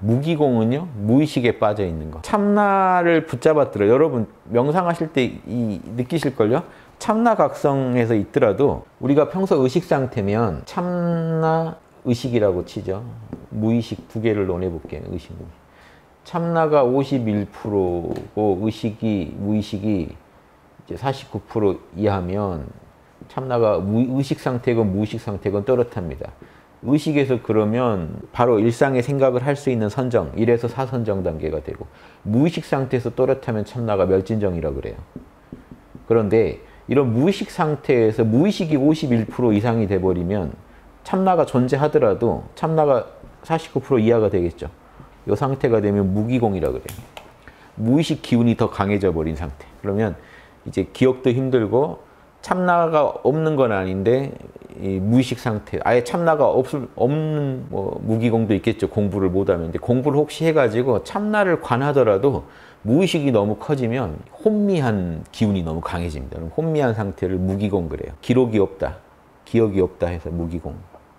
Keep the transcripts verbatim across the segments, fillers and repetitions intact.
무기공은요, 무의식에 빠져 있는 거. 참나를 붙잡았더라. 여러분 명상하실 때 이 느끼실걸요? 참나각성에서 있더라도 우리가 평소 의식 상태면 참나 의식이라고 치죠. 무의식 두 개를 논해볼게요. 의식, 무의식. 참나가 오십일 퍼센트고 의식이, 무의식이 이제 사십구 퍼센트 이하면 참나가 의식 상태건 무의식 상태건 또렷합니다. 의식에서 그러면 바로 일상의 생각을 할 수 있는 선정, 일에서 사선정 단계가 되고, 무의식 상태에서 또렷하면 참나가 멸진정이라고 그래요. 그런데 이런 무의식 상태에서 무의식이 오십일 퍼센트 이상이 돼버리면 참나가 존재하더라도 참나가 사십구 퍼센트 이하가 되겠죠. 이 상태가 되면 무기공이라고 그래요. 무의식 기운이 더 강해져 버린 상태. 그러면 이제 기억도 힘들고 참나가 없는 건 아닌데 이 무의식 상태, 아예 참나가 없, 없는 뭐 무기공도 있겠죠. 공부를 못하면. 근데 공부를 혹시 해가지고 참나를 관하더라도 무의식이 너무 커지면 혼미한 기운이 너무 강해집니다. 그럼 혼미한 상태를 무기공 그래요. 기록이 없다, 기억이 없다 해서 무기공.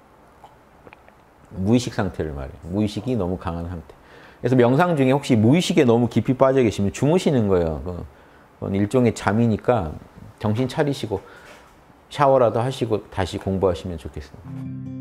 무의식 상태를 말해요. 무의식이 너무 강한 상태. 그래서 명상 중에 혹시 무의식에 너무 깊이 빠져 계시면 주무시는 거예요. 그건 일종의 잠이니까 정신 차리시고 샤워라도 하시고 다시 공부하시면 좋겠습니다.